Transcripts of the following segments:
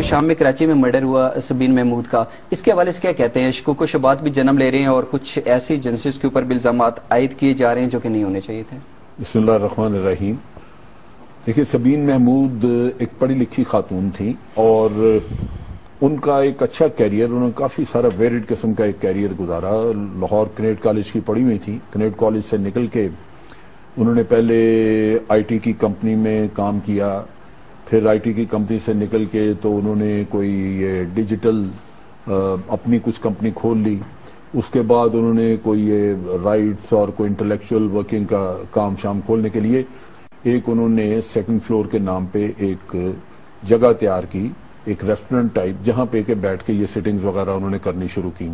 شام میں کراچی میں مرڈر ہوا سبین محمود کا، اس کے حوالے سے کیا کہتے ہیں؟ شکوک و شبہات بھی جنم لے رہے ہیں اور کچھ ایسی ایجنسیز کے اوپر بھی الزامات عائد کیے جا رہے ہیں جو کہ نہیں ہونے چاہیے تھے۔ بسم اللہ الرحمن الرحیم۔ دیکھیں، سبین محمود ایک پڑھی لکھی خاتون تھی اور ان کا ایک اچھا کیریئر، انہوں نے کافی سارا ویریڈ قسم کا ایک کیریئر گزارا۔ لاہور کنیٹ کالج کی پڑھی ہوئی تھی، کنیٹ کالج سے نکل کے انہوں نے پہلے آئی ٹی کی کمپنی میں کام کیا، پھر آئی ٹی کی کمپنی سے نکل کے تو انہوں نے کوئی یہ ڈیجیٹل اپنی کچھ کمپنی کھول لی۔ اس کے بعد انہوں نے کوئی یہ رائٹس اور کوئی انٹلیکچول ورکنگ کا کام شام کھولنے کے لیے ایک انہوں نے سیکنڈ فلور کے نام پہ ایک جگہ تیار کی، ایک ریسٹورنٹ ٹائپ، جہاں پہ کہ بیٹھ کے یہ سیٹنگز وغیرہ انہوں نے کرنی شروع کی۔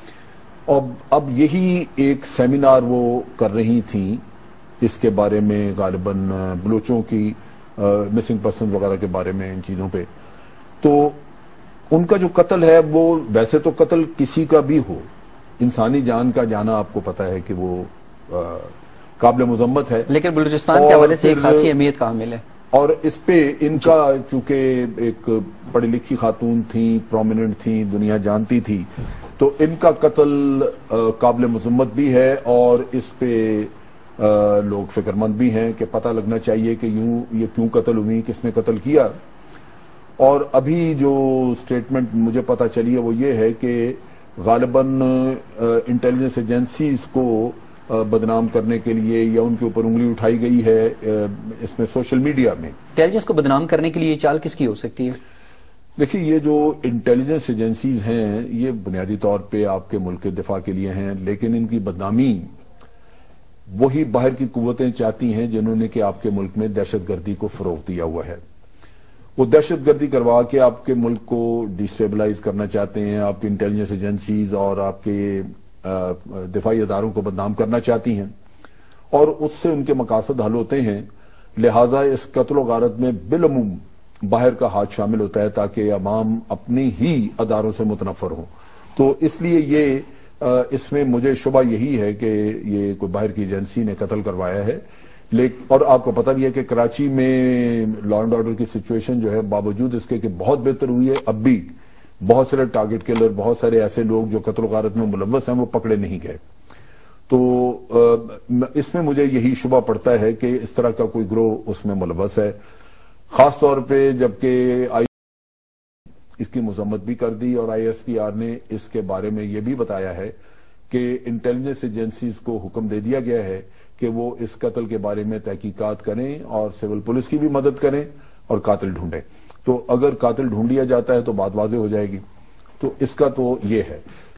اب یہی ایک سیمینار وہ کر رہی تھیں اس کے بارے میں، غالباً بلوچوں کی مسنگ پرسن وغیرہ کے بارے میں، ان چیزوں پہ۔ تو ان کا جو قتل ہے وہ ویسے تو قتل کسی کا بھی ہو، انسانی جان کا جانا آپ کو پتا ہے کہ وہ قابل مذمت ہے، لیکن بلوچستان کے حوالے سے ایک خاصی اہمیت کا حامل ہے۔ اور اس پہ ان کا چونکہ ایک پڑھی لکھی خاتون تھیں، پرومیننٹ تھیں، دنیا جانتی تھی، تو ان کا قتل قابل مذمت بھی ہے اور اس پہ لوگ فکر مند بھی ہیں کہ پتہ لگنا چاہیے کہ یہ کیوں قتل ہوئی، کس نے قتل کیا۔ اور ابھی جو سٹیٹمنٹ مجھے پتہ چلی ہے وہ یہ ہے کہ غالباً انٹیلیجنس ایجنسیز کو بدنام کرنے کے لیے یا ان کے اوپر انگلی اٹھائی گئی ہے اس میں سوشل میڈیا میں۔ انٹیلیجنس کو بدنام کرنے کے لیے یہ چال کس کی ہو سکتی ہے؟ دیکھیں، یہ جو انٹیلیجنس ایجنسیز ہیں یہ بنیادی طور پہ آپ کے ملک کے دفاع کے لیے ہیں، لیکن ان کی بدنامی وہی باہر کی قوتیں چاہتی ہیں جنہوں نے کہ آپ کے ملک میں دہشت گردی کو فروغ دیا ہوا ہے۔ وہ دہشت گردی کروا کے آپ کے ملک کو ڈیسٹیبلائز کرنا چاہتے ہیں، آپ کی انٹیلیجنس ایجنسیز اور آپ کے دفاعی اداروں کو بدنام کرنا چاہتی ہیں، اور اس سے ان کے مقاصد حل ہوتے ہیں۔ لہٰذا اس قتل و غارت میں بالعموم باہر کا ہاتھ شامل ہوتا ہے تاکہ عوام اپنی ہی اداروں سے متنفر ہوں۔ تو اس لیے اس میں مجھے شبہ یہی ہے کہ یہ کوئی باہر کی ایجنسی نے قتل کروایا ہے۔ اور آپ کو پتہ بھی ہے کہ کراچی میں لا اینڈ آرڈر کی سچویشن جو ہے باوجود اس کے کہ بہت بہتر ہوئی ہے، اب بھی بہت سارے ٹارگٹ کلر، بہت سارے ایسے لوگ جو قتل و غارت میں ملوث ہیں وہ پکڑے نہیں گئے۔ تو اس میں مجھے یہی شبہ پڑتا ہے کہ اس طرح کا کوئی گروہ اس میں ملوث ہے، خاص طور پہ جبکہ اس کی مذمت بھی کر دی اور آئی ایس پی آر نے اس کے بارے میں یہ بھی بتایا ہے کہ انٹیلیجنس ایجنسیز کو حکم دے دیا گیا ہے کہ وہ اس قتل کے بارے میں تحقیقات کریں اور سول پولیس کی بھی مدد کریں اور قاتل ڈھونڈیں۔ تو اگر قاتل ڈھونڈ لیا جاتا ہے تو بات واضح ہو جائے گی۔ تو اس کا تو یہ ہے۔